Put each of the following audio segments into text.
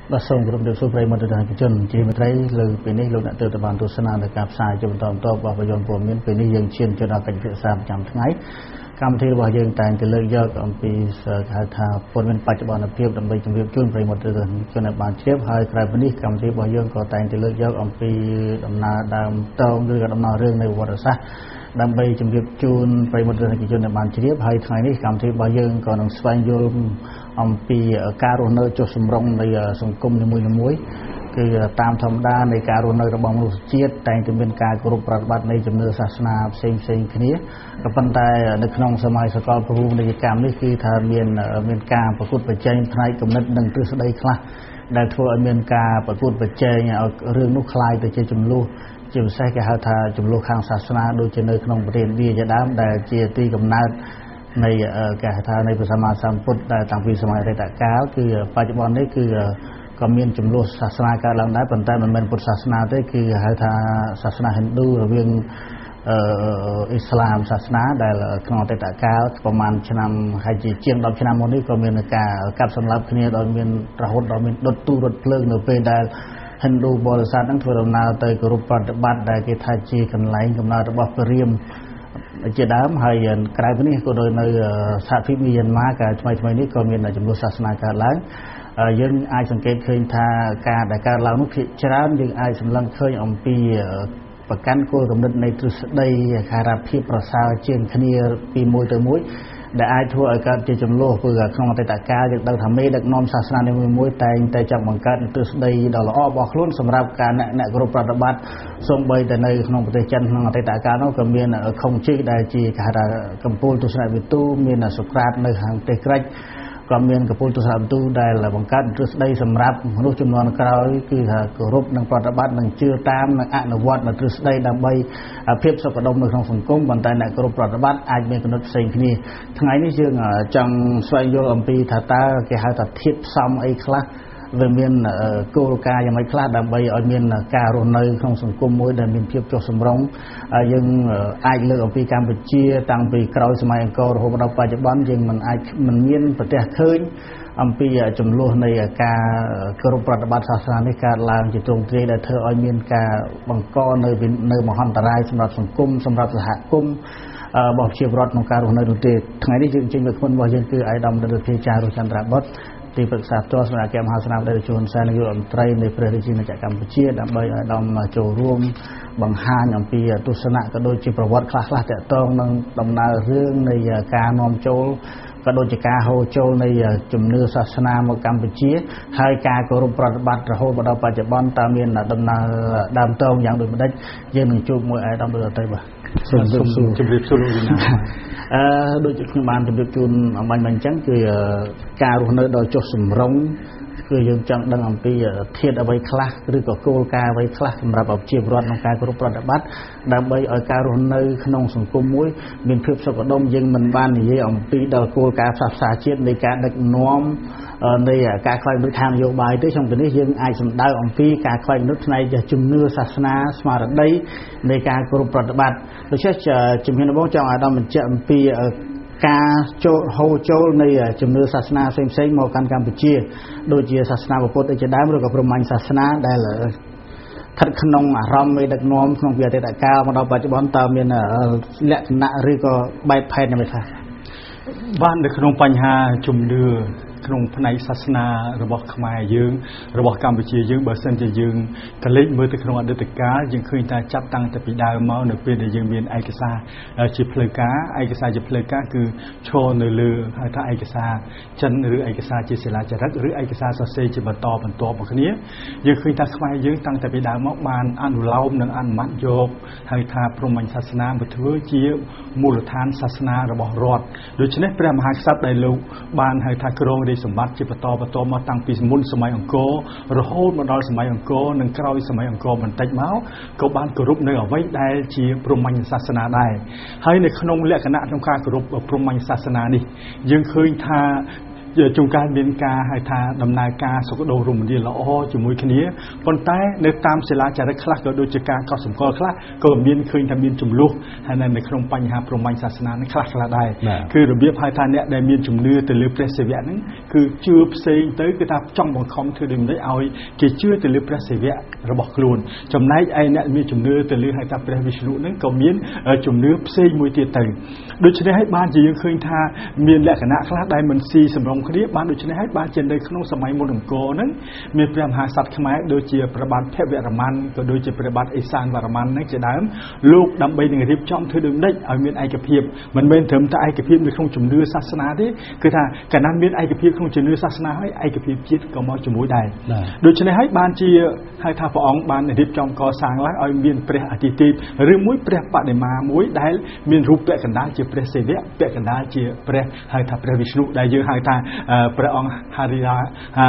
បាទសូមគោរពជំរាបសួរប្រិយមិត្តទស្សនិកជនជាមិត្តរីលើពេលនេះលោកអ្នកទើបបានទស្សនានៅការផ្សាយជាបន្តរបស់ភាពយន្តព័ត៌មានពេលនេះយើងឈានទៅដល់កិច្ចពិភាក្សាប្រចាំថ្ងៃកម្មវិធីរបស់យើងតែងតែលើកយកអំពីហៅថាព័ត៌មានបច្ចុប្បន្នភាពដើម្បីជម្រាបជូនប្រិយមិត្តទស្សនិកជនឲ្យបានជ្រាបហើយក្រៅពីនេះកម្មវិធីរបស់យើងក៏តែងតែលើកយកអំពីដំណើរដើមតងឬក៏ដំណើររឿងនៃប្រវត្តិសាស្ត្រដើម្បីជម្រាបជូនប្រិយមិត្តទស្សនិកជនឲ្យបានជ្រាបហើយថ្ងៃនេះកម្មវិធីរបស់យើងក៏នឹងស្វែងយល់អំពីការរស់នៅចុះសម្រុងនៃសង្គមនីមួយៗគឺតាមធម្មតានៃការរស់នៅរបស់មនុស្សជាតិតែងតែមានការគោរពប្រតិបត្តិនៃជំនឿសាសនាផ្សេងៗគ្នាក៏ប៉ុន្តែនៅក្នុងសម័យសកលប្រភពនៃកម្មនេះគឺថាមានការប្រកួតប្រជែងផ្នែកគំនិតនិងទ្រឹស្ដីខ្លះដែលធ្វើឲ្យមានការប្រកួតប្រជែងឲ្យរឿងនោះคล้ายទៅជាចំនួនជាពិសេសគេហៅថាចំនួនខាងសាសនាដូចជានៅក្នុងប្រទេសឥណ្ឌាជាដើមដែលជាទីកំណើតនៃគេហៅថានៃព្រះសម្មាសម្ពុទ្ធដែលតាំងពីសម័យអតីតកាលគឺបច្ចុប្បន្ននេះគឺក៏មានចំនួនសាសនាកើតឡើងដែរប៉ុន្តែមិនមែនពុទ្ធសាសនាទេគឺហៅថាសាសនាហិណ្ឌូរវាងអ៊ីស្លាមសាសនាដែលក្នុងអតីតកាលប្រហែលឆ្នាំហើយជាង10ឆ្នាំមុននេះក៏មានការកាប់សម្លាប់គ្នាដោយមានរហូតដល់មានដុតទូរថភ្លើងនៅពេលដែលហិណ្ឌូបរិស័ទនឹងធ្វើដំណើរទៅគោរពប្រតិបត្តិដែលគេថាជាកន្លែងកំណើតរបស់ព្រះរាមជាដើមហើយក្រៅពីនេះក៏ដោយនៅសហភាពមីយ៉ាន់ម៉ាកាលថ្មីនេះក៏មានចំនួនសាសនាកើតឡើងយើងអាចសង្កេតឃើញថាការដែលកើតឡើងនោះភាគច្រើនយើងអាចសម្លឹងឃើញអំពីប្រកាន់គោលគំនិតនៃទ្រឹស្ដីការភាពប្រសើរជាងគ្នាពីមួយទៅមួយដែលអាចធ្វើឲ្យកើតជាចំនួនព្រោះក្នុងអតីតកាលយើងដឹងថាមេដឹកនាំសាសនានីមួយៗតែងតែចង់បង្កើតទ្រឹស្ដីដ៏ល្អរបស់ខ្លួនសម្រាប់ការអ្នកគោរពប្រតិបត្តិសូម្បីតែនៅក្នុងប្រទេសចិនក្នុងអតីតកាលនោះក៏មានខុងជីដែលជាគេហៅថាកម្ពុជាទស្សនវិទូមានសូក្រាតនៅខាងប្រទេសក្រិចក៏មានកម្ពុជាទស្សនវិទូដែលបង្កើតទ្រឹស្ដីសម្រាប់មនុស្សចំនួនក្រោយគឺថាគោរពនិងប្រតិបត្តិនិងជឿតាមនិងអនុវត្តនៅទ្រឹស្ដីដើម្បីភាពសុខដុមនៅក្នុងសង្គមប៉ុន្តែអ្នកគោរពប្រតិបត្តិអាចមានគំនិតផ្សេងគ្នាថ្ងៃនេះយើងចង់ស្វែងយល់អំពីថាតើគេហៅថាធាតុផ្សំអីខ្លះវាមានគោលការណ៍យ៉ាងម៉េចខ្លះដើម្បីឲ្យមានការរស់នៅក្នុងសង្គមមួយដែលមានភាពចុះសម្រុងយើងអាចលើកអំពីកម្ពុជាតាំងពីក្រោយសម័យអង្គររហូតដល់បច្ចុប្បន្នយើងមិនមានប្រទេសឃើញអំពីចំនួននៃការគោរពប្រតិបត្តិសាសនានេះកើតឡើងជាទ្រង់ទ្រាយដែលធ្វើឲ្យមានការបង្កនៅមហន្តរាយសម្រាប់សង្គមសម្រាប់សហគមន៍របស់ប្រជាពលរដ្ឋក្នុងការរស់នៅនោះទេថ្ងៃនេះយើងចេញមកខ្លួនរបស់យើងគឺអាយដាមរដ្ឋាភិបាលចារុចន្ទ្របុត្រទីប្រឹក្សាផ្ទាល់សម្រាប់អគ្គមហាសេនាបតីជួនសែននាយករដ្ឋមន្ត្រីនៃព្រះរាជាណាចក្រកម្ពុជាដើម្បីឲ្យដំចូលរួមបង្ហាញអំពីទស្សនៈក៏ដូចជាប្រវត្តិខ្លះៗទាក់ទងនឹងដំណើររឿងនៃការនាំចូលក៏ដូចជាការហូរចូលនៃជំនឿសាសនាមកកម្ពុជាហើយការគោរពប្រតិបត្តិរហូតដល់បច្ចុប្បន្នតើមានដំណើរដើមតងយ៉ាងដូចម្ដេចយើងនឹងជួបមួយឯកឧត្តមរដ្ឋទៅបាទសូមជម្រាបសួរលោកវិណាដូចជាខ្ញុំបានជម្រាបជូនអំបញ្ញអញ្ចឹងគឺការរស់នៅដល់ចុះសម្រុងគឺយើងចង់ដឹងអំពីធាតុអ្វីខ្លះឬក៏គោលការណ៍អ្វីខ្លះសម្រាប់ប្រជាពលរដ្ឋក្នុងការគោរពប្រតិបត្តិដើម្បីឲ្យការរស់នៅក្នុងសង្គមមួយមានភាពសុខដុមយើងមិនបាននិយាយអំពីដល់គោលការណ៍សាសនាជាតិនៃការដឹកនាំនៃការខ្វែងគំនិតខាងនយោបាយទេក្នុងទីនេះយើងអាចសម្ដៅអំពីការខ្វែងគំនិតផ្នែកជំនឿសាសនាស្មារតីនៃការគោរពប្រតិបត្តិដូច្នេះជំនាញរបស់ចង់ឲ្យដល់បញ្ជាក់អំពីការហូរចូលនៃជំនឿសាសនាផ្សេងៗមកកាន់កម្ពុជាដូចជាសាសនាពុទ្ធជាដើមឬក៏ព្រហ្មញ្ញសាសនាដែលស្ថិតក្នុងអារម្មណ៍នៃដឹកនាំក្នុងពីអតីតកាលមកដល់បច្ចុប្បន្នតើមានលក្ខណៈឬក៏បែបផែនយ៉ាងម៉េចខ្លះបាននៅក្នុងបញ្ហាជំនឿក្នុងផ្នែកសាសនារបស់ខ្មែរយើងរបស់កម្ពុជាយើងបើសិនជាយើងកលេចមើលទៅក្នុងអតីតកាលយើងឃើញថាចាប់តាំងតែពីដើមមកនៅពេលដែលយើងមានឯកសារជាផ្លូវការឯកសារជាផ្លូវការគឺឈរនៅលើហៅថាឯកសារចិនឬឯកសារជាសិលាចារឹកឬឯកសារសរសេរជាបន្តបន្ទាប់មកគ្នាយើងឃើញថាខ្មែរយើងតាំងតែពីដើមមកបានអនុលោមនិងអនុម័តយកហៅថាព្រហ្មញ្ញសាសនាមកធ្វើជាមូលដ្ឋានសាសនារបស់រដ្ឋដូច្នេះព្រះមហាក្សត្រដែលលោកបានហៅថាគ្រងសម្បត្តិជាបន្តមកតាំងពីមុនសម័យអង្គររហូតមកដល់សម័យអង្គរនិងក្រោយសម័យអង្គរបន្តិចមកក៏បានគោរពនៅអ្វីដែលជាព្រហ្មញ្ញសាសនាដែរហើយនៅក្នុងលក្ខណៈក្នុងការគោរពព្រហ្មញ្ញសាសនានេះយើងឃើញថាจงการមានការហៅថាដំណើរការសុខដុមរមនាល្អជាមួយគ្នាប៉ុន្តែនៅតាមសិលាចារឹកខ្លះក៏ដូចជាការកត់សម្គាល់ខ្លះក៏មានឃើញថាមានចំនួនហើយនៅក្នុងបញ្ហាព្រហ្មញ្ញសាសនានឹងខ្លះដែរគឺរបៀបហៅថាអ្នកដែលមានជំនឿទៅលើព្រះសិវៈហ្នឹងគឺជឿផ្សេងទៅគឺថាចង់បង្ខំធ្វើដូចម្តេចឲ្យគេជឿទៅលើព្រះសិវៈរបស់ខ្លួនចំណែកឯអ្នកមានជំនឿទៅលើហៅថាព្រះវិស្ណុហ្នឹងក៏មានជំនឿផ្សេងមួយទៀតទៅដូច្នេះហើយបានជាយើងឃើញថាមានលក្ខណៈខ្លះដែលមិនស៊ីសម្រុងគ្នាបានដូច្នេះហើយបានជានៅក្នុងសម័យមុនអង្គរហ្នឹងមានព្រះមហាក្សត្រខ្មែរដូចជាព្រះបាទភវរ្ម័នក៏ដូចជាព្រះបាទអេសានវរ្ម័នហ្នឹងជាដើមលោកដើម្បីនឹងរៀបចំធ្វើដូចម្តេចឲ្យមានឯកភាពមិនមែនត្រឹមតែឯកភាពនៅក្នុងជំនឿសាសនាទេគឺថាកាលណាមានឯកភាពក្នុងជំនឿសាសនាហើយឯកភាពជាតិក៏មកជាមួយដែរដូច្នេះហើយបានជាហៅថាព្រះអង្គបានរៀបចំកសាងឡើងឲ្យមានព្រះអាទិទេពឬមួយព្រះបដិមាមួយដែលមានរូបពាក់កណ្ដាលជាព្រះសិវៈពាក់កណ្ដាលជាព្រះហៅថាព្រះវិស្ណុដែលយើងហៅថាព្រះអង្គហារិរៈ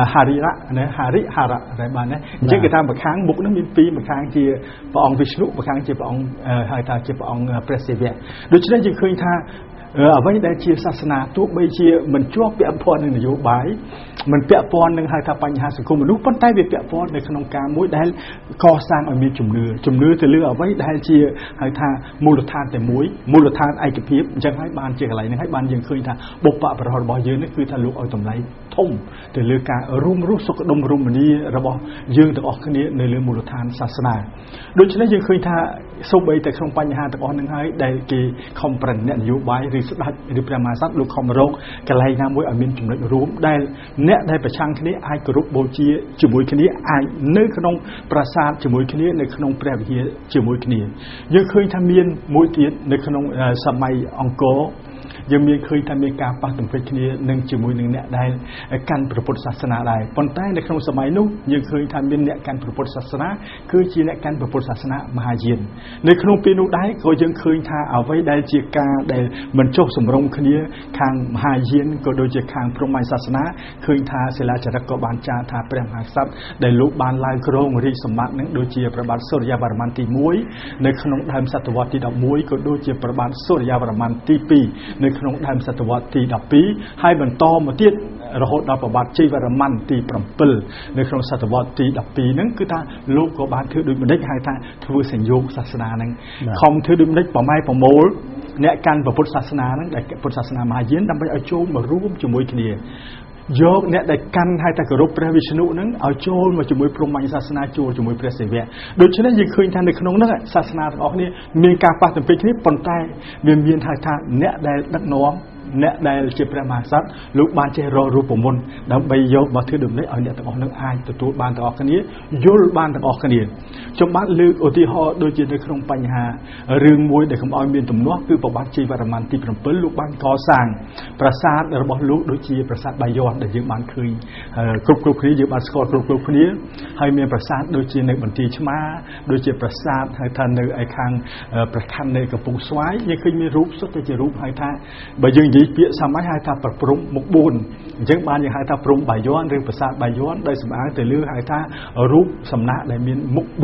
ដែលបានណាអញ្ចឹងគេថាម្ខាងមុខនោះមានពីរម្ខាងជាព្រះអង្គវិស្ណុម្ខាងជាព្រះអង្គហៅថាជាព្រះអង្គព្រះសិវៈដូច្នេះយើងឃើញថាអ្វីដែលជាសាសនាទោះបីជាមិនជាប់ពាក់ព័ន្ធនឹងនយោបាយមិនពាក់ព័ន្ធនឹងហៅថាបញ្ហាសង្គមមនុស្សប៉ុន្តែវាពាក់ព័ន្ធនៅក្នុងការមួយដែលកសាងឲ្យមានជំនឿទៅលើអ្វីដែលជាហៅថាមូលដ្ឋានតែមួយមូលដ្ឋានឯកភាពអញ្ចឹងហើយបានជាកន្លែងហ្នឹងហើយបានយើងឃើញថាបុព្វបុរសរបស់យើងនេះគឺថាលោកឲ្យតម្លៃធំទៅលើការរួមរស់សុខដុមរមនារបស់យើងទាំងអស់គ្នានៅលើមូលដ្ឋានសាសនាដូច្នេះយើងឃើញថាសូម្បីតែក្នុងបញ្ហាទាំងអស់ហ្នឹងហើយដែលគេខំប្រឹងអ្នកនយោបាយឬស្ដេចឬព្រះមហាក្សត្រលោកខំរកកន្លែងណាមួយឲ្យមានចំណុចរួមដែលអ្នកដែលប្រឆាំងគ្នាអាចគោរពបូជាជាមួយគ្នាអាចនៅក្នុងប្រាសាទជាមួយគ្នានៅក្នុងព្រះវិហារជាមួយគ្នាយើងឃើញថាមានមួយទៀតនៅក្នុងសម័យអង្គរយើងមានឃើញថាមានការប៉ះទង្គិចគ្នានឹងជាមួយនឹងអ្នកដែលកាន់ព្រះពុទ្ធសាសនាដែរប៉ុន្តែនៅក្នុងសម័យនោះយើងឃើញថាមានអ្នកកាន់ព្រះពុទ្ធសាសនាគឺជាអ្នកកាន់ព្រះពុទ្ធសាសនាមហាយាននៅក្នុងពេលនោះដែរក៏យើងឃើញថាអ្វីដែលជាការដែលមិនចុះសម្រុងគ្នាខាងមហាយានក៏ដូចជាខាងព្រហ្មញ្ញសាសនាឃើញថាសិលាចារឹកក៏បានចារថាព្រះមហាក្សត្រដែលលោកបានឡើងគ្រងរាជសម្បត្តិនឹងដូចជាព្រះបាទសូរ្យវរ្ម័នទី1នៅក្នុងដើមសតវត្សទី11ក៏ដូចជាព្រះបាទសូរ្យវរ្ម័នទី2នៅក្នុងដើមសតវត្សទី12ហើយបន្តមកទៀតរហូតដល់ព្រះបាទជ័យវរ្ម័នទី7នៅក្នុងសតវត្សទី12ហ្នឹងគឺថាលោកក៏បានធ្វើដូចម្ដេចហៅថាធ្វើសញ្ញោសាសនាហ្នឹងខំធ្វើដូចម្ដេចប្រម៉ែប្រមូលអ្នកកាន់ពុទ្ធសាសនាហ្នឹងដែលពុទ្ធសាសនាមហាយានដើម្បីឲ្យចូលមករួមជាមួយគ្នាយកអ្នកដែលកាន់ហើយតែគោរពព្រះវិស្ណុហ្នឹងឲ្យចូលមកជាមួយព្រហ្មញ្ញសាសនាចូលជាមួយព្រះសិវៈដូច្នេះយើងឃើញថានៅក្នុងហ្នឹងសាសនាទាំងអស់គ្នាមានការប៉ះទង្គិចគ្នាប៉ុន្តែវាមានហៅថាអ្នកដែលដឹកនាំអ្នកដែលជាព្រះមហាក្សត្រលោកបានចេះរករូបមន្តដើម្បីយកមកធ្វើដំណេកឲ្យអ្នកទាំងអស់នឹងអាចទទួលបានទាំងអស់គ្នាយល់បានទាំងអស់គ្នាខ្ញុំបានលើកឧទាហរណ៍ដូចជានៅក្នុងបញ្ហារឿងមួយដែលកុំឲ្យមានទំនាស់គឺព្រះបាទជ័យវរ្ម័នទី7លោកបានកសាងប្រាសាទរបស់លោកដូចជាប្រាសាទបាយ័នដែលយើងបានឃើញគ្រប់គ្នាយើងបានស្គាល់គ្រប់គ្នាហើយមានប្រាសាទដូចជានៅបន្ទាយឆ្មាដូចជាប្រាសាទហៅថានៅឯខាងព្រះខ័ននៃកំពង់ស្វាយយើងឃើញមានរូបសុទ្ធតែជារូបហៅថាបើយើងនិយាយពាក្យសម័យហៅថាប្រព្រំមុខ4អញ្ចឹងបានយើងហៅថាព្រំបាយ័នឬប្រាសាទបាយ័នដោយសម្អាងទៅលើហៅថារូបសំណាកដែលមានមុខ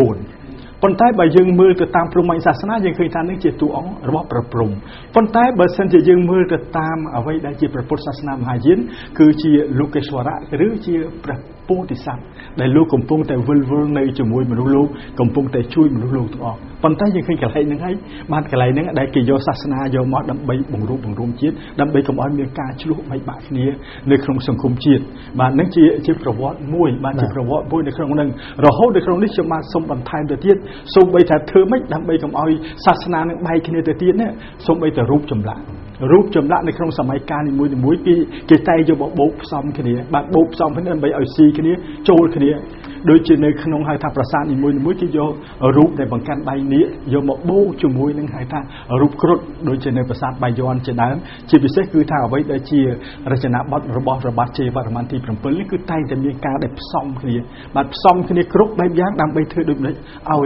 4ប៉ុន្តែបើយើងមើលទៅតាមព្រហ្មញ្ញសាសនាយើងឃើញថានេះជាតួអង្គរបស់ព្រះព្រំប៉ុន្តែបើសិនជាយើងមើលទៅតាមអ្វីដែលជាព្រះពុទ្ធសាសនាមហាយានគឺជាលោកេស្វរៈឬជាព្រះពោធិសត្វដែលលោកកំពុងតែវិលវល់នៅជាមួយមនុស្សលោកកំពុងតែជួយមនុស្សលោកទាំងអស់ប៉ុន្តែយើងឃើញកន្លែងហ្នឹងហើយបានកន្លែងហ្នឹងដែលគេយកសាសនាយកមកដើម្បីបង្រួបបង្រួមជាតិដើម្បីកុំឲ្យមានការឆ្លោះបែកបាក់គ្នានៅក្នុងសង្គមជាតិបាទហ្នឹងជាប្រវត្តិមួយបាទជាប្រវត្តិមួយនៅក្នុងហ្នឹងរហូតដល់ក្នុងនេះខ្ញុំបានសូមបន្ថែមទៅទៀតសូម្បីថាធ្វើម៉េចដើម្បីកុំឲ្យសាសនានឹងបែកគ្នាទៅទៀតណាសូម្បីតែរូបចម្លាក់នៅក្នុងសម័យកាលនីមួយគេតែយកមកបូកផ្សំគ្នាបាទបូកផ្សំគ្នាដើម្បីឲ្យស៊ីគ្នាចូលគ្នាដូចជានៅក្នុងហៅថាប្រាសាទនីមួយគេយករូបដែលបង្កាន់ដៃនាគយកមកបូកជាមួយនឹងហៅថារូបគ្រុឌដូចជានៅប្រាសាទបាយ័នជាដើមជាពិសេសគឺថាអ្វីដែលជារចនាបថរបស់ព្រះបាទជ័យវរ្ម័នទី7នេះគឺតែងតែមានការដែលផ្សំគ្នាបាទផ្សំគ្នាគ្រប់បែបយ៉ាងដើម្បីធ្វើដូចម្តេចឲ្យ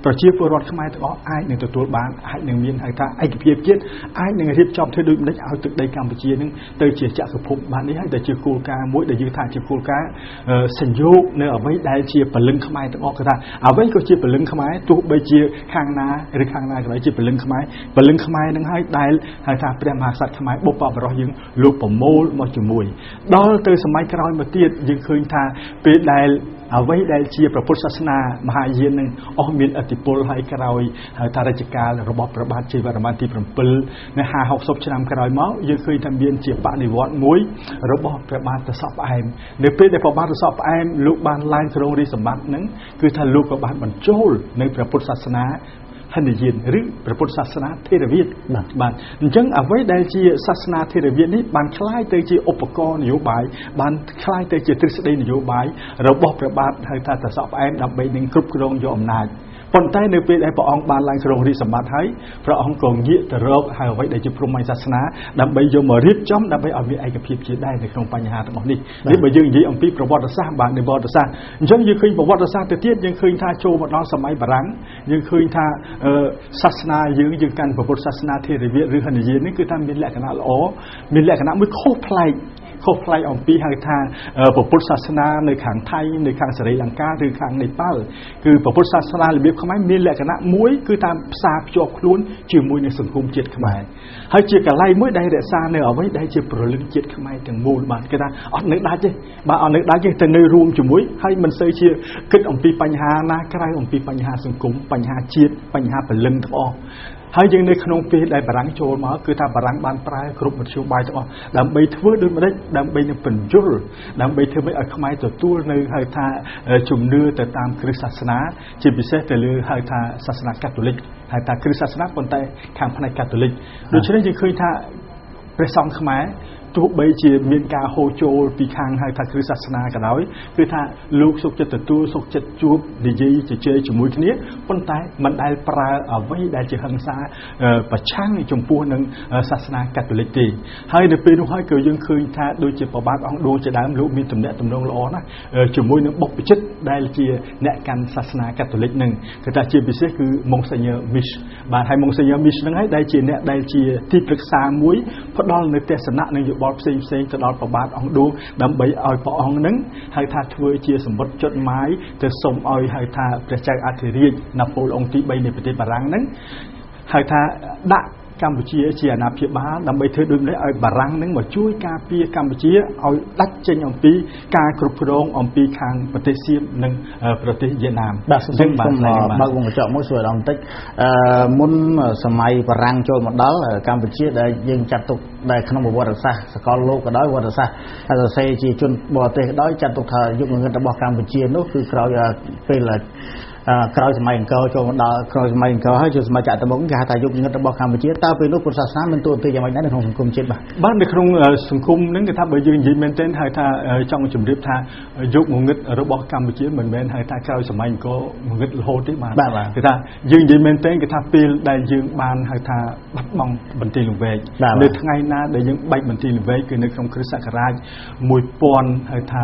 ប្រជាពលរដ្ឋខ្មែរទាំងអស់អាចនឹងទទួលបានអាចនឹងមានហៅថាឯកភាពជាតិអាចនឹងរៀបចំធ្វើដូចម្តេចឲ្យទឹកដីកម្ពុជានឹងទៅជាចក្រភពបាននេះហើយដែលជាគោលការណ៍មួយដែលយើងថាជាគោលការណ៍សញ្ញោគនៅអ្វីដែលជាពលឹងខ្មែរទាំងអស់គឺថាអ្វីក៏ជាពលឹងខ្មែរទោះបីជាខាងណាឬខាងណាក៏ដោយជាពលឹងខ្មែរនឹងហើយដែលហៅថាព្រះមហាក្សត្រខ្មែរបុព្វបុរសយើងលោកប្រមូលមកជាមួយដល់ទៅសម័យក្រោយមកទៀតយើងឃើញថាពេលដែលអ្វីដែលជាព្រះពុទ្ធសាសនាមហាយាននឹងអស់មានឥទ្ធិពលហើយក្រោយហៅថារជ្ជកាលរបស់ព្រះបាទជ័យវរ្ម័នទី7នៅ50-60ឆ្នាំក្រោយមកយើងឃើញថាមានជាបដិវត្តន៍មួយរបស់ព្រះបាទត្រសក់ផ្អែមនៅពេលដែលព្រះបាទត្រសក់ផ្អែមលោកបានឡើងគ្រងរាជសម្បត្តិនឹងគឺថាលោកក៏បានបញ្ចូលនៅព្រះពុទ្ធសាសនាហិនយានឬព្រះពុទ្ធសាសនាថេរវាទបាទអញ្ចឹងអ្វីដែលជាសាសនាថេរវាទនេះបានคล้ายទៅជាឧបករណ៍នយោបាយបានคล้ายទៅជាទ្រឹស្ដីនយោបាយរបស់ព្រះបាទហៅថាត្រសក់ផ្អែមដើម្បីនឹងគ្រប់គ្រងយកអំណាចប៉ុន្តែនៅពេលដែលព្រះអង្គបានឡើងគ្រងរាជសម្បត្តិហើយព្រះអង្គក៏ងាកទៅរកហើយអ្វីដែលជាព្រហ្មញ្ញសាសនាដើម្បីយកមករៀបចំដើម្បីឲ្យមានឯកភាពជាដែរនៅក្នុងបញ្ហាទាំងអស់នេះនេះបើយើងនិយាយអំពីប្រវត្តិសាស្ត្របាទនៃប្រវត្តិសាស្ត្រអញ្ចឹងយើងឃើញប្រវត្តិសាស្ត្រទៅទៀតយើងឃើញថាចូលមកដល់សម័យបារាំងយើងឃើញថាសាសនាយើងកាន់ពុទ្ធសាសនាថេរវាទឬហិនយាននេះគឺថាមានលក្ខណៈល្អមានលក្ខណៈមួយខុសប្លែកអំពីហៅថាពុទ្ធសាសនានៅខាងថៃនៅខាងសេរីលង្កាឬខាងនេប៉ាល់គឺពុទ្ធសាសនារបៀបខ្មែរមានលក្ខណៈមួយគឺតាមផ្សារភ្ជាប់ខ្លួនជាមួយនឹងសង្គមជាតិខ្មែរហើយជាកន្លែងមួយដែលរក្សានៅអ្វីដែលជាព្រលឹងជាតិខ្មែរទាំងមូលបាទគេថាអត់នៅដាច់ទេបាទអត់នៅដាច់ទេតែនៅរួមជាមួយហើយមិនសូវជាគិតអំពីបញ្ហាណាក្រៅអំពីបញ្ហាសង្គមបញ្ហាជាតិបញ្ហាព្រលឹងទាំងអស់ហើយយើងនៅក្នុងពេលដែលបារាំងចូលមកគឺថាបារាំងបានប្រើគ្រប់មធ្យោបាយទាំងអស់ដើម្បីធ្វើដូចម្តេចដើម្បីនឹងបញ្យល់ដើម្បីធ្វើឲ្យខ្មែរទទួលនៅហៅថាជំនឿទៅតាមគ្រិស្តសាសនាជាពិសេសទៅលើហៅថាសាសនាកាតូលិកហៅថាគ្រិស្តសាសនាប៉ុន្តែខាងផ្នែកកាតូលិកដូច្នេះយើងឃើញថាព្រះសង្ឃខ្មែរទោះបីជាមានការហូរចូលពីខាងហៅថាគ្រិស្តសាសនាក៏ដោយគឺថាលោកសុខចិត្តទទួលសុខចិត្តជួបនិយាយជជែកជាមួយគ្នាប៉ុន្តែមិនដែលប្រើអ្វីដែលជាហិង្សាប្រឆាំងចំពោះនឹងសាសនាកាតូលិកទេហើយនៅពេលនោះហើយក៏យើងឃើញថាដូចជាព្រះបាទអង្គឌួងជាដើមលោកមានទំនាក់ទំនងល្អណាស់ជាមួយនឹងបុព្វជិតដែលជាអ្នកកាន់សាសនាកាតូលិកនឹងគឺថាជាពិសេសគឺម៉ុងសេញឺមីសបាទហើយម៉ុងសេញឺមីសនឹងហើយដែលជាអ្នកដែលជាទីប្រឹក្សាមួយផ្ដល់នៅទស្សនៈនឹងយោបល់ផ្សេងទៅដល់ព្រះបាទអង្គឌួងដើម្បីឲ្យព្រះអង្គនឹងហៅថាធ្វើជាសម្បត្តិចុចម៉ាយទៅសូមឲ្យហៅថាព្រះចៅអធិរាជណាប៉ូឡុងទី3នៃប្រទេសបារាំងនឹងហៅថាដាក់កម្ពុជាជាអាណាព្យាបាលដើម្បីធ្វើដូចម្តេចឲ្យបារាំងនឹងមកជួយការពារកម្ពុជាឲ្យដាច់ចេញអំពីការគ្រប់គ្រងអំពីខាងប្រទេសសៀមនិងប្រទេសវៀតណាមបាទសូមបើកវងកញ្ចក់មួយសួរអារម្មណ៍បន្តិចមុនសម័យបារាំងចូលមកដល់កម្ពុជាដែលយើងចាត់ទុកដែលក្នុងប្រវត្តិសាស្ត្រសកលលោកក៏ដោយប្រវត្តិសាស្ត្រហើយសរសេរជាជនបរទេសក៏ដោយចាត់ទុកថាយុគងឹតរបស់កម្ពុជានោះគឺក្រោយពេលក្រោយសម័យអង្គរចូលមកដល់ក្រោយសម័យអង្គរហើយចូលសម័យចក្រមុខគេហៅថាយុគងឹតរបស់កម្ពុជាតើពេលនោះពុទ្ធសាសនាមានតួនាទីយ៉ាងម៉េចដែរនៅក្នុងសង្គមជាតិបាទនៅក្នុងសង្គមហ្នឹងគេថាបើយើងនិយាយមែនទែនហៅថាចង់ជម្រាបថាយុគងឹតរបស់កម្ពុជាមិនមែនហៅថាក្រោយសម័យអង្គរងឹតរហូតទេបាទគេថាយើងនិយាយមែនទែនគេថាពេលដែលយើងបានហៅថាបាត់បង់បន្ទាយលង្វែកនៅថ្ងៃណាដែលយើងបែកបន្ទាយលង្វែកគឺនៅក្នុងគ្រិស្តសករាជ1000ហៅថា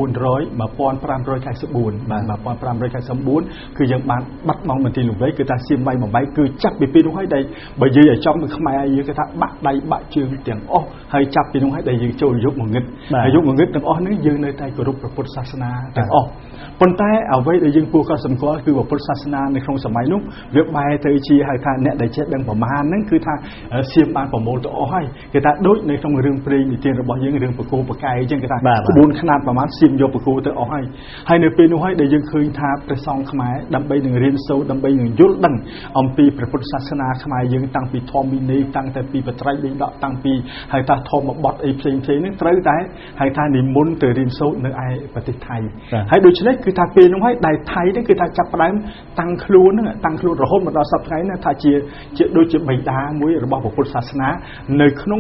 1594បាទ1594គឺយើងបានបាត់បង់បន្ទាយលង្វែកគឺថាសៀមបៃបំបីគឺចាប់ពីពេលនោះហើយដែលបើយើងឲ្យចំនៅខ្មែរយើងគេថាបាក់ដៃបាក់ជើងទាំងអស់ហើយចាប់ពីនោះហើយដែលយើងចូលយុគងឹតហើយយុគងឹតទាំងអស់នេះយើងនៅតែគោរពព្រះពុទ្ធសាសនាទាំងអស់ប៉ុន្តែអ្វីដែលយើងគួរកត់សម្គាល់គឺព្រះពុទ្ធសាសនានៅក្នុងសម័យនោះវាបែរទៅជាហៅថាអ្នកដែលចេះដឹងប្រមាណហ្នឹងគឺថាសៀមបានប្រមូលទៅអស់ហើយគេថាដូចនៅក្នុងរឿងព្រេងនិទានរបស់យើងរឿងបកគោបកាយអញ្ចឹងគេថាក្បួនខ្នាតប្រមាណសៀមយកបកគោទៅអស់ហើយនៅពេលនោះហើយដែលយើងឃើញថាព្រះសង្ឃខ្មែរដើម្បីនឹងរៀនសូត្រដើម្បីនឹងយល់ដឹងអំពីព្រះពុទ្ធសាសនាខ្មែរយើងតាំងពីធម្មវិន័យតាំងតែពីបត្រៃបិដកតាំងពីហៅថាធម្មបទអីផ្សេងហ្នឹងត្រូវតែហៅថានិមន្តទៅរៀនសូត្រនៅឯប្រទេសថៃហើយដូច្នេះគឺថាពេលនោះហើយដែលថៃហ្នឹងគឺថាចាប់ផ្ដើមតាំងខ្លួនរហូតមកដល់សប្តាហ៍ថ្ងៃហ្នឹងថាជាដូចជាបិតាមួយរបស់ព្រះពុទ្ធសាសនានៅក្នុង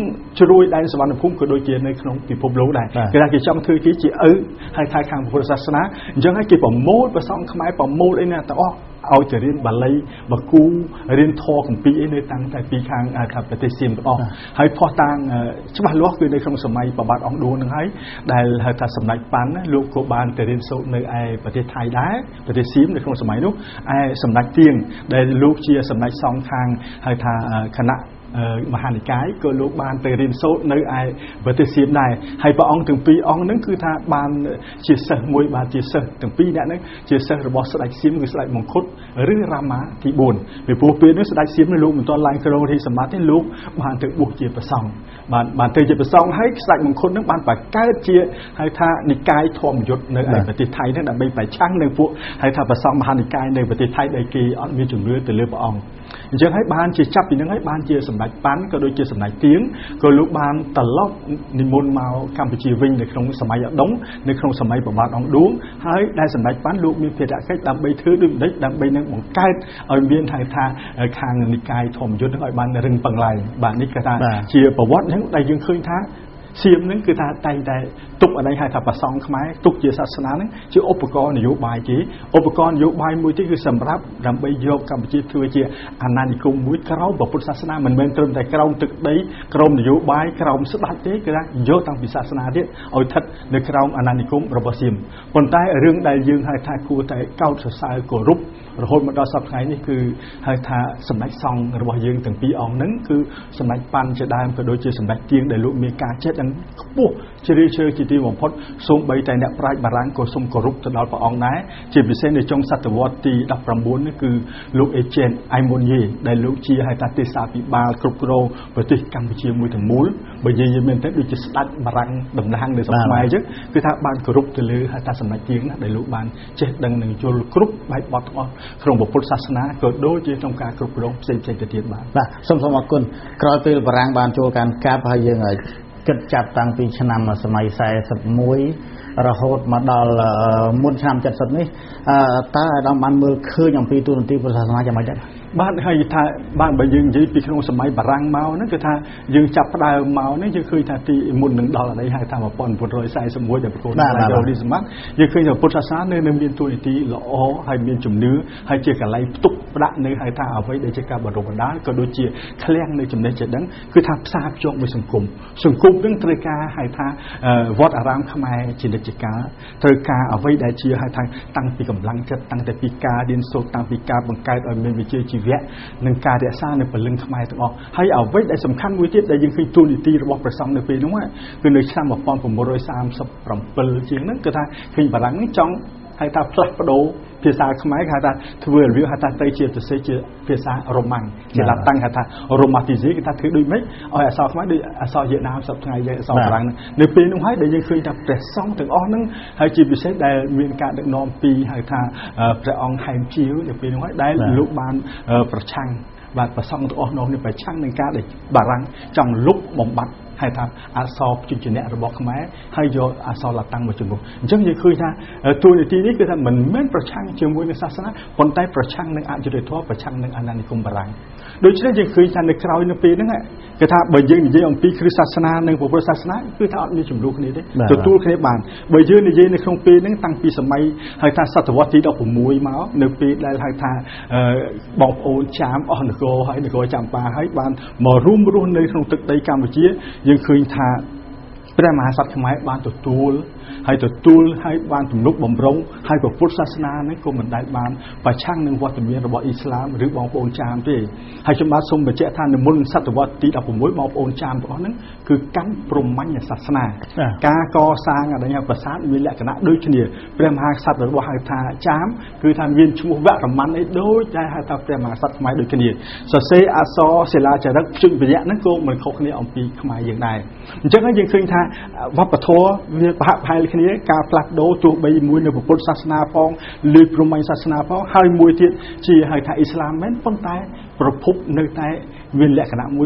ช่วยได้สวรรค์พุ่งก็โดยเกี่ยวในขนมปีพบโลกได้เวลาเกี่ยวกับคือที่จีให้ทายทางพุทธศาสนายังให้เกี่ยวกับโมดประสองขมายปมโมดเลยเนี่ยแต่ว่าเอาจะเรียนบาลีบากูเรียนทอของปีในตั้งแต่ปีครั้งทำปฏิเสธออกให้พอตั้งฉบับล้อคือในคำสมัยประวัติออกดูนึงให้ได้ให้ทำสำนักปันลูกโกบาลจะเรียนโซในไอประเทศไทยได้ประเทศซีมในคำสมัยนู้ไอสำนักเตียงได้ลูกเชียร์สำนักซองคางให้ทำคณะมหานิกายก็ลูกบานไปเรียนโซในไอประเทศซีมได้ให้พระองค์ถึงปีองค์นั้นคือทางบานเชียร์เสมวยบานเชียร์เสถึงปีนี้นั้นเชียร์เสระบบสลายซีมคือสลายมงคลหรือรามาที่บุญไปปูเปลี่ยนนั้นสลายซีมในลูกเหมือนตอนไลน์กระโดดที่สมัติที่ลูกบานถึงบุกเชียร์ประซองบานถึงเชียร์ประซองให้สลายมงคลนั้นบานไปใกล้เชียร์ให้ทางนิกายทอมยศในประเทศไทยนั้นไปช่างในพวกให้ทางประซองมหานิกายในประเทศไทยได้กี่อันมีจุดเลือดแต่เลือดพระองค์จะให้บานเชียร์จับอีกนึงให้บานเชียร์สมัยปั้นก็โดยสมัยเตียงก็ลูกบานตลอดนิมนต์มากัมพูชีวิ่งในครองสมัยดงในครองสมัยประวัติองดวงให้ได้สมัยปั้นลูกมีเพดานแค่ดำใบเถื่อดึงได้ดำใบนั่งมองใกล้เอาเบียนไทยทาคางนิกายถมยุทธ์ทั้งบานรึงปังไหลบานนิกตาเชียร์ประวัตินั้นได้ยังเคยท้าเสียมนั้นคือท่าไตได้ตุกอะไรให้ท่าประซองขมายตุกเจศาสนานั้นชื่ออุปกรณ์นโยบายจีอุปกรณ์นโยบายมวยที่คือสำหรับดำไปโยกกัมพูชีคือเจียอาณานิคมมวยกระเราแบบพุทธศาสนามันเป็นตรงแต่กระเราตึกได้กระเรานโยบายกระเราสบัดเจ๊ก็ได้โยตั้งพิศาสนาเนี่ยเอาทัดในกระเราอาณานิคมระบบซิมคนใต้เรื่องใดยืงให้ท่าครูแต่เก้าสายกรุบโหดมาดอสับไงนี่คือให้ท่าสมัยซองระบบยืงถึงปีออกนั้นคือสมัยปันจะได้ก็โดยเฉพาะสมัยเตียงได้ลูกมีการเช็ดดังปุ๊บเชื่อเชื่อจิตวิมพจน์ทรงใบแต่เนี่ยปลายบารังก็ทรงกรุบตลอดพระองค์นั้นจีบพิเศษในจงศตวรรษที่ดับประมวลนี่คือลูกเอเจนไอมอนเย่ได้ลูกชีให้ตัดติสาปิบาลกรุบกรอบปฏิกัมพูชีมวยถึงมูลใบเย่เมนเทดูจะสตัดบารังดำดังในสมัยจึ๊กคือถ้าบานกรุบจะลือให้ตัดสมัยจริงได้ลูกบานเจ็ดดังหนึ่งจุลกรุบใบบอดครองพุทธศาสนาเกิดโดยที่ต้องการกรุบกรอบเส้นเทียนบานสมมติคุณกรอยเป็นบารังบานโจการแก้พายยังไงกิจจับตั้งปีชนามสมัยใส่สมุยระหดมาดอลมุนชามจัดสดนี้ตาดำมันมือคืออย่างปีตุนตีพุทธศาสนาจะมาจัดบ้านให้ท่าบ้านใบยืงยี่ปีขนมสมัยบารังเมานั่นคือท่ายืงจับดาวเมานั่นยังเคยท่าตีมุนหนึ่งดอลอะไรให้ท่ามาปนพุทธโรยใส่สมุยเดี๋ยวโกนอะไรเราดิสมักยังเคยอย่างพุทธศาสนาในเมียนตัวตีหล่อให้เมียนจุ่มเนื้อให้เจอกับไรตุกประเนื้อให้ท่าเอาไว้ได้เจอกับบรมดาก็โดยเจียเคลี้ยงในจุ่มในเจ็ดดังคือท่าทราบโจมไปสังคมเรื่องตรีกาให้ท่าวอดอารามขมายจินจิกาตรีกาเอาไว้ได้เชียให้ทางตั้งปีกำลังจะตั้งแต่ปีกาดินโซตั้งปีกาบังกายเอาเมียนวิจิชีวิตหนึ่งการเดซ่าในปลึงขมายตัวให้เอาไว้ได้สำคัญวิธีได้ยังคือตูนิตีระบบประสงค์ในปีนู้นว่าคือในชาติมาปอนผมบริษัทสับปรับเปลือกเชียงนั้นก็ท่าขึ้นบาลังนี้จ้องให้ท่าพลัดประโดภาษาขมายให้ท่าทเวลวิวให้ท่าไตเชียร์ตัวเสียภาษาโรมันเจริญตั้งให้ท่าโรมาติซีก็ท่าถือด้วยไหมเอาอักษรขมายด้วยอักษรเยอรมันสับไงอักษรบาลังในปีนู้นให้ได้ยังคือท่าประสงค์ถึงอ๋อนั้นให้จีบพิเศษได้มีการเดินนอมปีให้ท่าประองไฮมจิ๋วในปีนู้นให้ได้ลูกบานประชังบาดประสงค์ตัวน้องนี่ไปช่างในการเด็กบารังจังลุกบ่มบัดให้ทำอาซอจุดจุดเนี่ยระบบขมายให้โยอาซอหลักตั้งมาจุดบุจังยังคือท่าตัวในที่นี้คือท่าเหมือนแม่นประชังเชื่อมวยในศาสนาคนใต้ประชังในอาจุดทั่วประชังในอาณานิคมบารังโดยเฉพาะยังคือท่าในคราวในปีนั้นแหละคือท่าใบยืนในองค์ปีคริสต์ศาสนาในพุทธศาสนาคือท่ามีจุดลูกนี้ได้ตัวตู้คณิตบานใบยืนในครองปีนั้นตั้งปีสมัยให้ท่าศตวรรษที่ดอกผมมวยมาในปีได้ให้ท่าบอกโอนชามอ่อนโกให้โกจำปาให้บานหมอรุ่มรุ่นในครองตึกใดกัมพูชียังเคยท่าพระมหากษัตริย์ขมายบานตัวตูลให้บานถุงลุกบ่มรงให้กับพุทธศาสนานั้นก็เหมือนได้บานประช่างหนึ่งวัตถุมีระบบอิสลามหรือบองโอนจามที่ให้ชมาสมบัติเจ้าท่านในมุนศตวรรษที่ดับผมมวยบองโอนจามตัวนั้นคือการปรุงมันศาสนาการก่อสร้างอะไรอย่างประสานมีแหละคณะด้วยเฉลี่ยพระมหากษัตริย์ระบบให้ท่าจามคือท่านเวียนชั่วแวะกับมันไอ้โดยใจให้ท่าพระมหากษัตริย์ขมายโดยเฉลี่ยสเสอาซอเสลาจะรักจึงเป็นอย่างนั้นก็เหมือนเขาคนนี้เอาปีขมายอย่างใดจังนั้นยังเคยท่าวัปทัวเวียพระภัยคนนี้การปลัดโดตัวใบมวยในพุทธศาสนาพองลือพรหมศาสนาพองให้มวยที่จีให้ทางอิสลามแม้นป้นตายประพบในใต้เวียนแหลกขณะมวย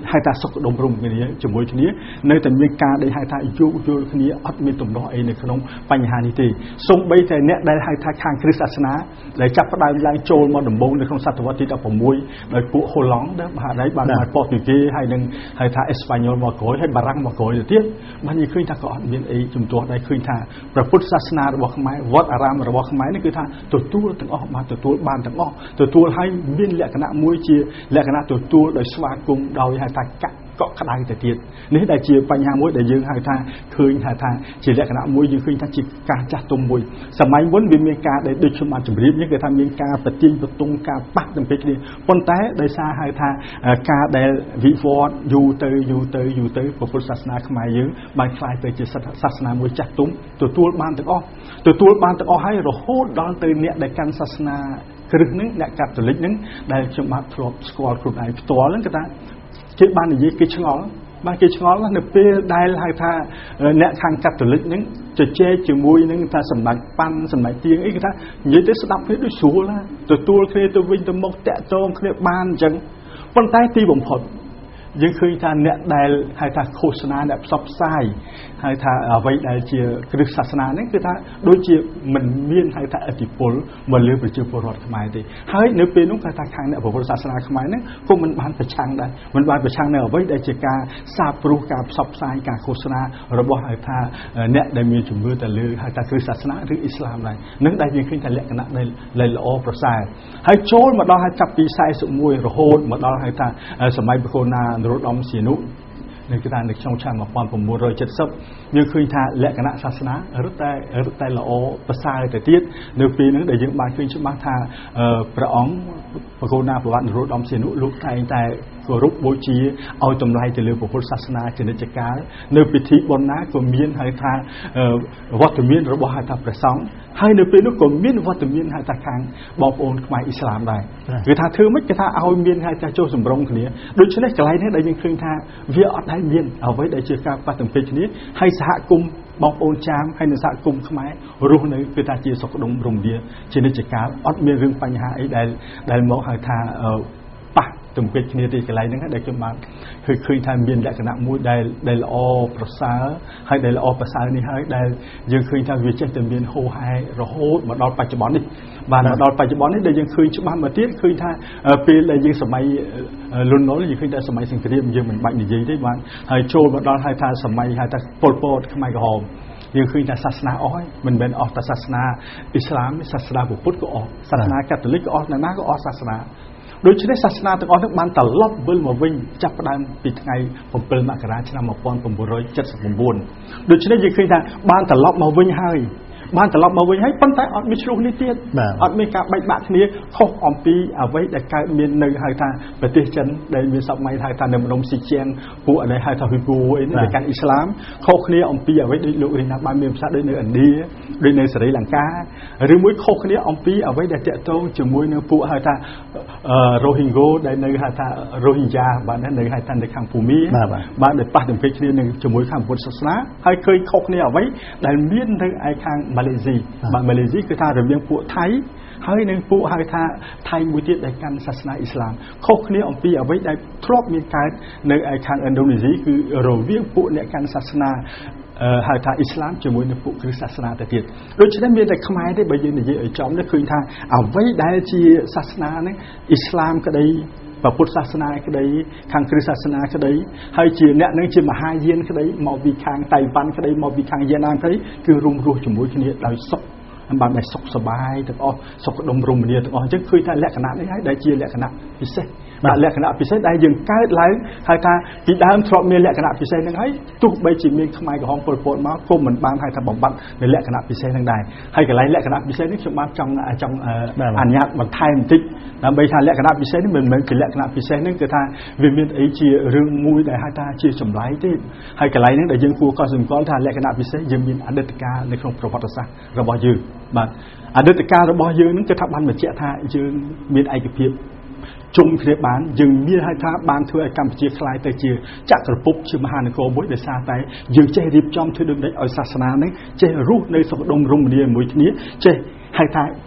hai ta sọc đom rùm cái này chỉ mỗi cái này nơi tận miền ca để hai ta yêu cái này ở miền tùng đó ấy này khôngปัญหานี้ทีส่งไปแต่เนี่ยได้ให้ทางคริสต์ศาสนาได้จับประดามลายโจรมาดมบงในของศตวรรษที่เราผมมวยโดยปุโฮลองได้มาได้บางมาปอตุเกให้หนึ่งให้ทางเอสปานยอลมาโกยให้บารังมาโกยเดี๋ยวมันยังขึ้นทางก่อนเมียนไอจุ่มตัวได้ขึ้นทางพระพุทธศาสนาระบบขมายวัดอารามระบบขมายนี่คือทางตัวตั้งออกมาตัวบานตั้งออกตัวให้เมียนแหลกคณะมวยเชียแหลกคณะตัวโดยสวากุมโดยให้ทางกะเกาะขนาดแต่เดียดนี่ได้เชียปัญญามวยได้ยืนให้ทางคืนให้ทางเชียแหลกคณะมวยยืนขึ้นทางจิตการจัดตุ่มมวยสมัยวันเมียนกาได้ดึกขึ้นมาจุ่มรีบนี่คือทางเมียนกาปฏิบัติตรงกาปักตั้งเป็นนี่ปนแต่ได้ซาให้ทางกาได้วิวอดยูเตอพระพุทธศาสนาขมายยืนบางคลายไปจิตศาสนามวยจัดตุ่มตัวบ้านตั้งออกตัวบ้านตั้งออกให้เราโหดดอนเตยเนี่ยได้การศาสนาครึ่งนึงเนี่ยกัดตัวเล็กนึงได้จะมาทรวจสกอลกลุ่มไหนตัวนั้นก็ได้ที่บ้านอย่างนี้กิจงอบ้านกิจงอแล้วเนี่ยเป็นได้ให้ท่าเนี่ยทางกัดตัวเล็กนึงจะเจ๊จะมวยนึงท่าสมัยปั้นสมัยเตียงไอ้ก็ท่ายิ่งได้สดับให้ด้วยสูงละตัวเคลียตัววิ่งตัวมกแตะโจมเคลียบ้านจังปนใต้ตีบ่มผดยังเคยท่านเนี่ยได้ให้ท่าโฆษณาแบบซับไซให้ท่าเอาไว้ได้เจียคริสต์ศาสนาเนี่ยคือท่าโดยเจียมันเมียนให้ท่าอธิปลมันเลือกไปเจียปรอดขมายดีให้เนื้อเป็นนุ่งท่าคางเนี่ยพระพุทธศาสนาขมายเนี่ยก็มันบานประชังได้มันบานประชังเนี่ยเอาไว้ได้เจียการทราบรู้การซับไซการโฆษณาระบบให้ท่าเนี่ยได้มีจุดมือแต่เลือกให้ท่าคริสต์ศาสนาหรืออิสลามอะไรนั่นได้ยังขึ้นท่าเล็กนะในเลยละอประสายให้โจรมาดอให้จับปีไซสมวยระโหดมาดอให้ท่าสมัยโคนาโรดอมสีนุในการในช่องชามาความผมโมโรยจัดซับยังคืนท่าและคณะศาสนารุตไตละโอประสาแต่เทียดในปีนั้นได้ยังบางคืนชุดบางท่าพระองค์พระโคนาประวัติโรดอมสีนุลุกไทยแต่กรุบโบจีเอาตำรายจะเลือกพระพุทธศาสนาจะในจักรในพิธีบนน้าก็มีนให้ท่าวัตถุมีนระบบให้ท่าประสงค์ให้ในปีนั้นก็มีนวัตถุมีนให้ท่าคางบอกโอนขมายอิสลามได้คือท่าเธอไม่จะท่าเอามีนให้ท่าโจสมรงค์นี้โดยเฉพาะไกลนี่ได้ยังคืนท่าวิอได้มีนเอาไว้ได้เชื่อการปฏิบัตินี้ให้สหกุมบอกโอนจามให้ในสหกุมขมายรู้ในคือท่าจีสกดมรมเดียจะในจักรอดมีเรื่องปัญหาไอ้ได้มองให้ท่าปะตุ่มเกจนี่ตีกันไรนั่นก็ได้ขึ้นมาคือทำเบียนและคณะมวยได้ละอประสาให้ได้ละอประสานี่ให้ได้ยังคืนทำวิจัยตุ่มเบียนโฮไฮระโหดมาดอลปัจจุบันนี่บ้านมาดอลปัจจุบันนี่ได้ยังคืนชุบ้านมาเตี้ยคืนท่าปีเลยยังสมัยรุ่นน้อยยังคืนได้สมัยสิงคโปร์ยังเหมือนบ้านอย่างนี้ได้บ้านให้โจมาดอลให้ท่าสมัยให้ท่าโปรดขมายกระหอบยังคือศาสนาอ้อยมันเป็นออกแต่ศาสนาอิสลามศาสนาพุทธก็ออกศาสนาคาทอลิกก็ออกนาก็ออกศาสนาโดยเฉพาะศาสนาต่างๆทั้งบ้านตลอดเบิ่งมาวิ่งจับประดานปีไงผมเปิดมากระดาษชนะมาปอนผมบริจัดสมบูรณ์โดยเฉพาะยังคือทางบ้านตลอดมาวิ่งให้บ้านตลอดมาวิ่งให้ปั้นแต่อดมีช่วงนี้เตี้ยอดมีการใบบัตรนี้ข้ออมปีเอาไว้แต่การมีในให้ทางประเทศจันได้มีสมัยให้ทางในมณฑลสีเชียงผู้อะไรให้ทางฮิบูในการอิสลามข้อนี้อมปีเอาไว้ในลูกเรียนบ้านเมียมซัดได้ในอันดีได้ในสรีลังกาหรือมวยข้อนี้อมปีเอาไว้แต่เจ้าโตจมวยในผู้ให้ทางโรฮิงโกได้ในให้ทางโรฮิงญาบ้านนั้นในให้ทางในข้างภูมิบ้านในป่าถึงเพชรนี้หนึ่งจมวยข้างพุทธศาสนาให้เคยข้อนี้เอาไว้ได้เมียนในไอข้างมาเลเซียบางมาเลเซียคือท่าเรื่องพวกไทยให้ในพวกให้ท่าไทยมุติในการศาสนาอิสลามข้อนี้องค์ปีเอาไว้ได้ครอบมีการในไอทางอินโดนีเซียคือเราเรียกพวกในการศาสนาหาทางอิสลามจมูกในพวกคริสต์ศาสนาแต่เดียวโดยเฉพาะมีแต่ขมายได้ใบยืนในเยอะจอมได้คือท่าเอาไว้ได้ที่ศาสนาเนี่ยอิสลามก็ได้พระพุทธศาสนาก็ได้ทางคริสต์ศาสนาก็ได้ให้จีเนี่ยนั่งจีมาหาเย็นก็ได้มาวิคางไต้ปันก็ได้มาวิคางเยนานก็ได้คือรวมรวมจมูกนี้เราสกบางในสกสบายแต่ก็สกดมรมเนี่ยแต่ก็จะคือท่านแหลกขนาดนี้ให้ได้จีแหลกขนาดพิเศษบางแหลกขนาดพิเศษได้ยังใกล้ไหลให้ท่านปีดามทรอมมีแหลกขนาดพิเศษนั่งให้ทุกใบจีมีขมายกับห้องโปรดมาก็เหมือนบางให้ท่านบำบัดในแหลกขนาดพิเศษนั่งได้ให้กับไหลแหลกขนาดพิเศษนี่จะมาจังอันยักษ์บางไทยมันติดนะใบท่านแหลกขนาดพิเศษนี่เหมือนเป็นแหลกขนาดพิเศษนั่นคือท่านวิมีไอจีเรื่องมวยได้ให้ท่านจีสมไหลที่ให้กับไหลนั่นได้ยังครูก็สมก้อนท่านแหลกขนาดพิเศษยังมีอดีตการในของประวัติศาสตร์ระบายยืนบางอดีตการระบายยืนนั้นจะทับมันเหมือนเจ้าท่ายืนมีไอกระเพียบจุ่มเคลียบ้านยังมีให้ท่าบ้านเถื่อกัมพูชีคลายแต่เจียจักรปุบชื่อมหานครบุตรเดชาไตยังเจริญจอมเถื่อดึงได้เอาศาสนานี้เจรู้ในสมดมรุมเดียมวยนี้เจให้ท่า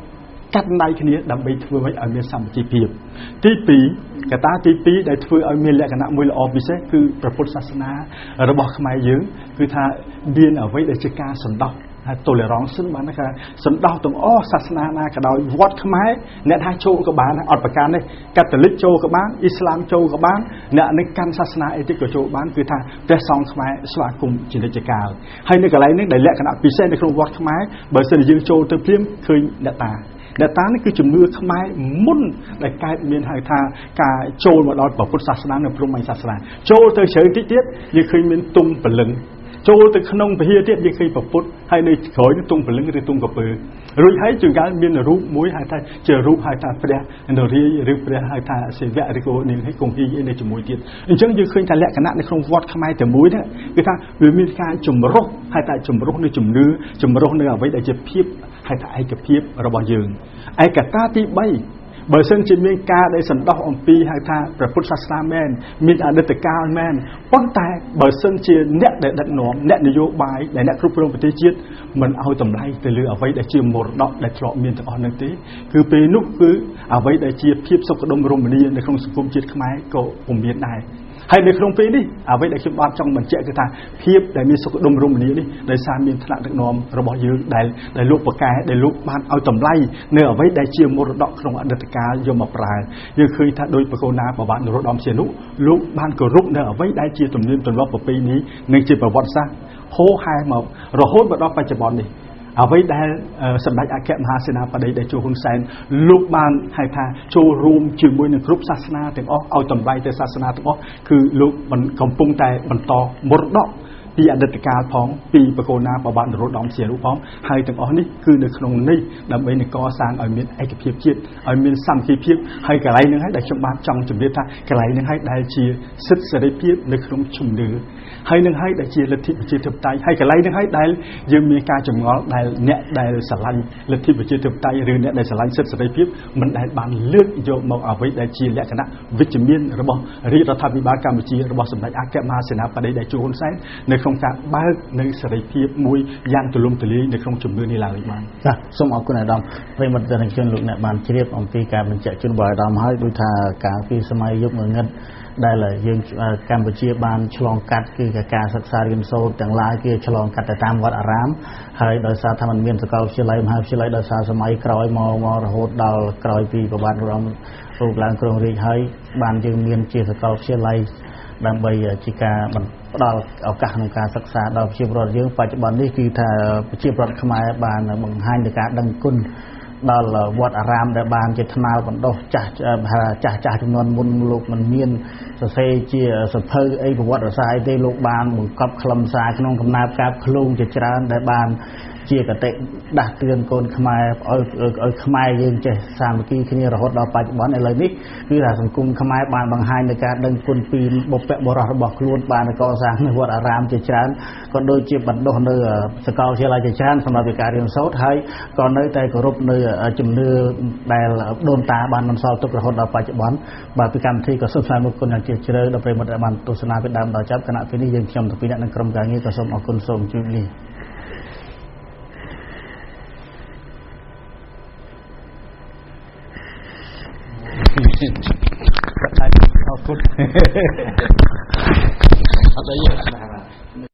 កាត់ដៃគ្នាដើម្បីធ្វើឲ្យមានសម្បទាភាពទី2កត្តាទី2ដែលធ្វើឲ្យមានលក្ខណៈមួយល្អពិសេសគឺព្រះពុទ្ធសាសនារបស់ខ្មែរយើងគឺថាមានអ្វីដែលជាការសន្តោសtolerance បានថាសន្តោសទាំងអស់សាសនាណាក៏ដោយវត្តខ្មែរអ្នកថាចូលក៏បានអត់ប្រកាន់ទេកាតូលិកចូលក៏បានអ៊ីស្លាមចូលក៏បានអ្នកនឹងកាន់សាសនាអីទៀតក៏ចូលបានគឺថាព្រះសង្ឃខ្មែរស្វាគមន៍ជានិច្ចកាលហើយនៅកន្លែងនេះដែលលក្ខណៈពិសេសនៅក្នុងវត្តខ្មែរបើសិនជាយើងចូលទៅព្រាមឃើញអ្នកតានេះគឺជំនឿខ្មែរមុនដែលកើតមានហៅថាការចូលមកដល់ពុទ្ធសាសនានិងព្រហ្មញ្ញសាសនាចូលទៅជ្រៅតិចទៀតយើងឃើញមានទុំពលឹងចូលទៅក្នុងពហិទៀតយើងឃើញប្រពុតហើយនៅក្រោយទុំពលឹងឬទុំកពើរួចហើយជួនកាលមានរូបមួយហៅថាជារូបហៅថាព្រះនរាយឬព្រះហៅថាសិវៈឬក៏នាងឲ្យគង្ហីនៅជាមួយទៀតអញ្ចឹងយើងឃើញថាលក្ខណៈនៅក្នុងវត្តខ្មែរតែមួយហ្នឹងគឺថាវាមានការចម្រុះហៅថាចម្រុះនៅជំនឿចម្រុះនៅអ្វីដែលជាភាពហៅថាឯកភាពរបស់យើងឯកតាទី3បើសិនជាមានការដែលសន្តោសអំពីហៅថាព្រះពុទ្ធសាសនាមែនមានអតីតកាលមែនប៉ុន្តែបើសិនជាអ្នកដែលដឹកនាំអ្នកនយោបាយដែលអ្នកគ្រប់គ្រងប្រទេសជាតិមិនឲ្យតម្លៃទៅលើអ្វីដែលជាមរតកដែលធ្លាប់មានទាំងអស់នោះទេគឺពេលនោះគឺអ្វីដែលជាភាពសុខដុមរមនានៅក្នុងសង្គមជាតិខ្មែរក៏ពុំមានដែរហើយនៅក្នុងពេលនេះអ្វីដែលខ្ញុំបានចង់បញ្ជាក់គឺថាភាពដែលមានសុខដុមរមនានេះដោយសារមានថ្នាក់ដឹកនាំរបស់យើងដែលលោកប្រកែដែលលោកបានឲ្យតម្លៃនៅអ្វីដែលជាមរតកក្នុងអតីតកាលយកមកប្រើយើងឃើញថាដោយបកូនណាប្របាទនរោត្តមសីហនុលោកបានគោរពនៅអ្វីដែលជាទំនៀមទម្លាប់ប្រពៃណីនិងជាប្រវត្តិសាស្ត្រហូរហែមករហូតមកដល់បច្ចុប្បន្ននេះអ្វីដែលសម្ដេចអគ្គមហាសេនាបតីដែលជួហ៊ុនសែនលោកបានហៅថាចូលរួមជាមួយនឹងគ្រប់សាសនាទាំងអស់ឲ្យតម្លៃទៅសាសនាទាំងអស់គឺលោកកំពុងតែបន្តមរតកពីអតីតកាលផងពីបកូនណាប្របាទនរោត្តមសីហនុផងហើយទាំងអស់នេះគឺនៅក្នុងនេះដើម្បីនឹងកសាងឲ្យមានឯកភាពជាតិឲ្យមានសាមគ្គីភាពហើយកន្លែងហ្នឹងហើយដែលខ្ញុំបានចង់ជម្រាបថាកន្លែងហ្នឹងហើយដែលជាសិទ្ធិសេរីភាពនៅក្នុងជំនឿហើយនឹងហើយដែលជាលទ្ធិប្រជាធិបតេយ្យហើយកន្លែងហ្នឹងហើយដែលយើងមានការចម្ងល់ដែលអ្នកដែលស្រឡាញ់លទ្ធិប្រជាធិបតេយ្យឬអ្នកដែលស្រឡាញ់សិទ្ធិសេរីភាពមិនដែលបានលើកយកមកអ្វីដែលជាលក្ខណៈវិជ្ជមានរបស់រាជរដ្ឋាភិបាលកម្ពុជារបស់សម្ដេចអគ្គមហាសេនាបតីដែលជួហ៊ុនសែននៅក្នុងការបើកនៅសេរីភាពមួយយ៉ាងទូលំទូលាយនៅក្នុងជំនឿនេះឡើងបានចាសូមអរគុណអាដាមប្រិមត្តទស្សនិកជនលោកអ្នកបានជ្រាបអំពីការបញ្ជាក់ជូនរបស់អាដាមហើយដូចថាការពីសម័យយុគងងឹតដែលយើងកម្ពុជាបានឆ្លងកាត់គឺការសិក្សារៀនសូត្រទាំងឡាយគឺឆ្លងកាត់ទៅតាមវត្តអារាមហើយដោយសារថាมันមានសាកលវិទ្យាល័យមហាវិទ្យាល័យដោយសារសម័យក្រោយមករហូតដល់ក្រោយពីប្របាទនរោត្តមរូបឡើងគ្រងរាជ្យហើយបានយើងមានជាសាកលវិទ្យាល័យដើម្បីជាការផ្ដល់ឱកាសក្នុងការសិក្សាដល់ប្រជាពលរដ្ឋយើងបច្ចុប្បន្ននេះគឺថាប្រជាពលរដ្ឋខ្មែរបានបង្ហាញពីការដឹងគុណដល់វត្តអារាមដែលបានជាថ្នាលបណ្ដុះចាស់ចំនួនមុនលោកមិនមានសរសេរជាសភៅអីប្រវត្តិសាស្ត្រអីទេលោកបានបង្កប់ខ្លឹមសារក្នុងកំណាព្យកាបឃ្លោងជាច្រើនដែលបានជាកតិដាស់តឿនកូនខ្មែរឲ្យខ្មែរយើងចេះសាមគ្គីគ្នារហូតដល់បច្ចុប្បន្នឥឡូវនេះគឺថាសង្គមខ្មែរបានបង្ហាញនៅការដឹងគុណពីបុព្វបុរសរបស់ខ្លួនបានកសាងនៅវត្តអារាមជាច្រើនក៏ដូចជាបណ្ដុះនៅសាកលវិទ្យាល័យជាច្រើនសម្រាប់ការរៀនសូត្រហើយក៏នៅតែគោរពនៅជំនឿដែលដូនតាបានបន្សល់ទុករហូតដល់បច្ចុប្បន្នបាទពីកម្មវិធីក៏សូមថ្លែងអរគុណយ៉ាងជ្រាលជ្រៅដល់ប្រិយមិត្តដែលបានទស្សនាពីដើមដល់ចប់គណៈពេលនេះយើងខ្ញុំទាំងពីរអ្នកនិងក្រុមការងារក៏សូមអរគុណសូមជម្រាបលាអរគុណអត់ទេ